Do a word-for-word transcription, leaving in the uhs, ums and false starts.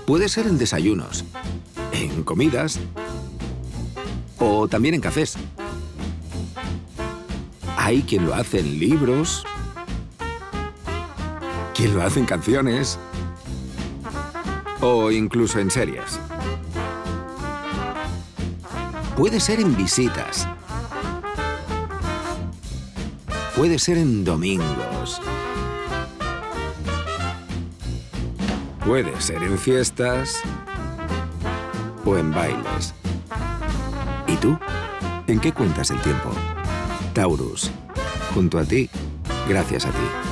Puede ser en desayunos, en comidas o también en cafés. Hay quien lo hace en libros, quien lo hace en canciones o incluso en series. Puede ser en visitas. Puede ser en domingos. Puede ser en fiestas o en bailes. ¿Y tú? ¿En qué cuentas el tiempo? Taurus. Junto a ti, gracias a ti.